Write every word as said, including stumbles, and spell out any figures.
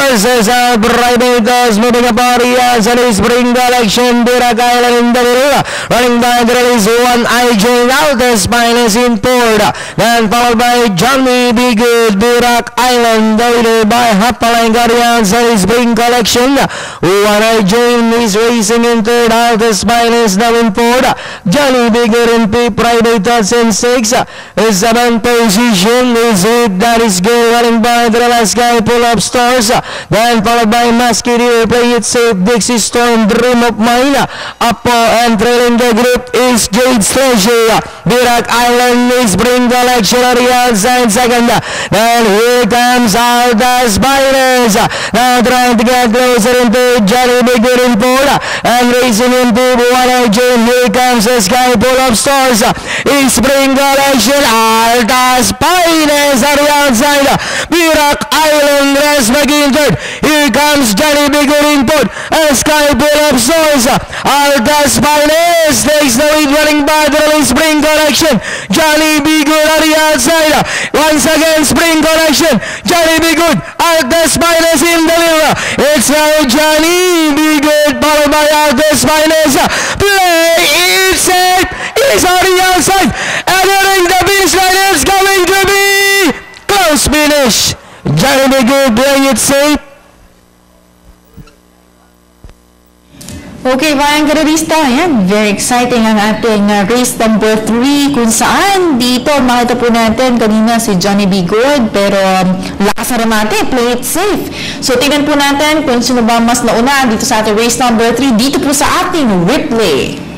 Spiners as our Privateers moving up on the outside is Spring Collection. Birak Island in the middle. Running by the is one eye joined out. The Spiners in third. Then followed by Johnny Be Good. Birak Island leader by Hapalang on the outside is Spring Collection. One eye joined is racing in third. Out the Spiners now in fourth. Johnny Be Good in fifth. Privateers in sixth. Seventh position is it. That is good. Running by the last guy. Pull up Stars. Then followed by Musketeer. Play it safe. Dixie Storm. Dream of Mine. Apo and trailing the group is Jade's Treasure. Birak Island is Spring Collection on the outside second. Then here comes out the Spiners. Now trying to get closer into Johnny Be Good in fourth. And racing into one eye Jane. Here comes the Sky. Pull up Stars. Is Spring Collection. All the Spiners on the outside. Birak Island rest again third. Here comes Johnny Be Good in fourth. And Sky Pull up Stars. All the Spiners takes the lead running by the Spring Collection. Johnny Be Good on the outside. Once again Spring Collection. Johnny Be Good. All the Spiners in the middle. It's now Johnny Be Good followed by all the Spiners. Play it safe. Is on the outside. Entering the finish line. It's going to be close finish. Johnny Be Good playing it safe. Okay, mga karerista, yan, very exciting ang ating uh, race number three kung saan dito makita po natin kanina si Johnny Be Good pero um, lakas na remate, play it safe. So tingnan po natin kung sino ba mas nauna dito sa ating race number three dito po sa ating replay.